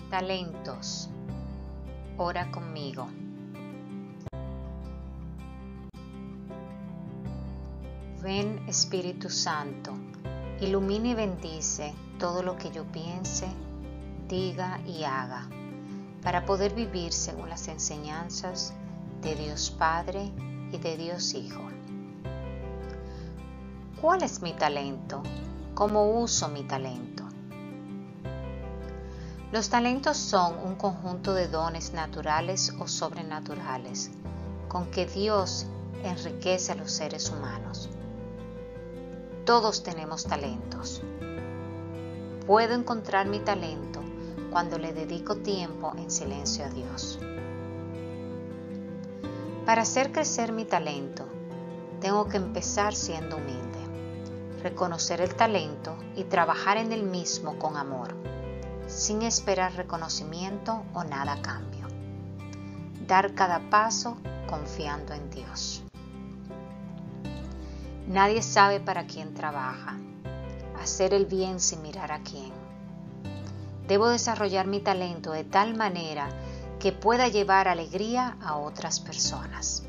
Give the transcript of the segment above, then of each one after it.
Talentos. Ora conmigo. Ven, Espíritu Santo, ilumina y bendice todo lo que yo piense, diga y haga, para poder vivir según las enseñanzas de Dios Padre y de Dios Hijo. ¿Cuál es mi talento? ¿Cómo uso mi talento? Los talentos son un conjunto de dones naturales o sobrenaturales con que Dios enriquece a los seres humanos. Todos tenemos talentos. Puedo encontrar mi talento cuando le dedico tiempo en silencio a Dios. Para hacer crecer mi talento, tengo que empezar siendo humilde, reconocer el talento y trabajar en el mismo con amor, sin esperar reconocimiento o nada a cambio. Dar cada paso confiando en Dios. Nadie sabe para quién trabaja. Hacer el bien sin mirar a quién. Debo desarrollar mi talento de tal manera que pueda llevar alegría a otras personas.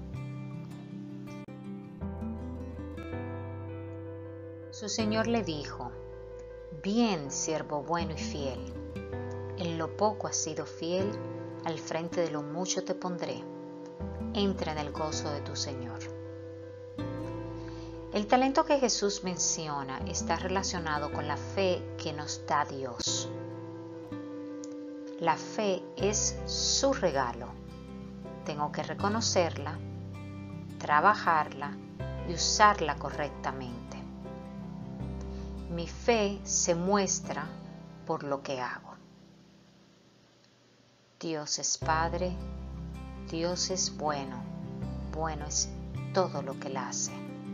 Su Señor le dijo: Bien, siervo bueno y fiel. En lo poco has sido fiel, al frente de lo mucho te pondré. Entra en el gozo de tu Señor. El talento que Jesús menciona está relacionado con la fe que nos da Dios. La fe es su regalo. Tengo que reconocerla, trabajarla y usarla correctamente. Mi fe se muestra por lo que hago. Dios es Padre, Dios es bueno, bueno es todo lo que Él hace.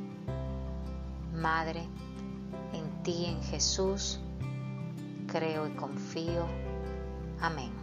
Madre, en ti, en Jesús, creo y confío. Amén.